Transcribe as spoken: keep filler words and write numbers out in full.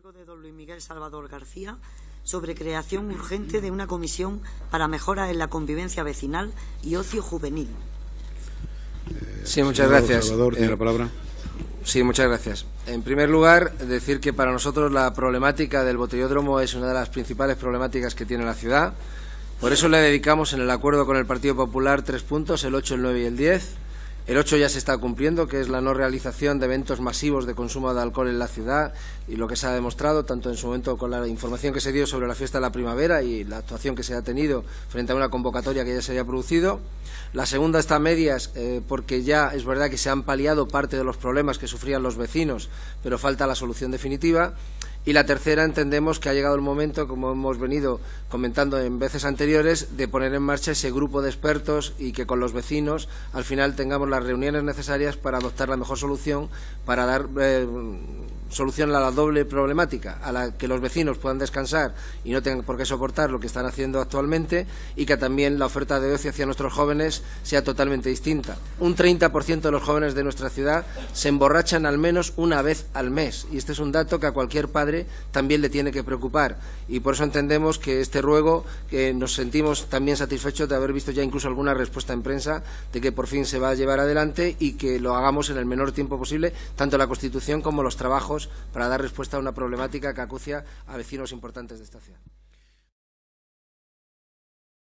encargo de don Luis Miguel Salvador García sobre creación urgente de una comisión para mejora en la convivencia vecinal y ocio juvenil. Sí, muchas gracias. Salvador, tiene eh, la palabra. Sí, muchas gracias. En primer lugar, decir que para nosotros la problemática del botellódromo es una de las principales problemáticas que tiene la ciudad. Por eso le dedicamos en el acuerdo con el Partido Popular tres puntos, el ocho, el nueve y el diez. El ocho ya se está cumpliendo, que es la no realización de eventos masivos de consumo de alcohol en la ciudad, y lo que se ha demostrado, tanto en su momento con la información que se dio sobre la fiesta de la primavera y la actuación que se ha tenido frente a una convocatoria que ya se había producido. La segunda está a medias, eh, porque ya es verdad que se han paliado parte de los problemas que sufrían los vecinos, pero falta la solución definitiva. Y la tercera, entendemos que ha llegado el momento, como hemos venido comentando en veces anteriores, de poner en marcha ese grupo de expertos y que con los vecinos al final tengamos las reuniones necesarias para adoptar la mejor solución, para dar eh, solución a la doble problemática, a la que los vecinos puedan descansar y no tengan por qué soportar lo que están haciendo actualmente, y que también la oferta de ocio hacia nuestros jóvenes sea totalmente distinta. Un treinta por ciento de los jóvenes de nuestra ciudad se emborrachan al menos una vez al mes, y este es un dato que a cualquier padre también le tiene que preocupar, y por eso entendemos que este ruego, que nos sentimos también satisfechos de haber visto ya incluso alguna respuesta en prensa de que por fin se va a llevar adelante y que lo hagamos en el menor tiempo posible, tanto la Constitución como los trabajos, para dar respuesta a una problemática que acucia a vecinos importantes de esta ciudad.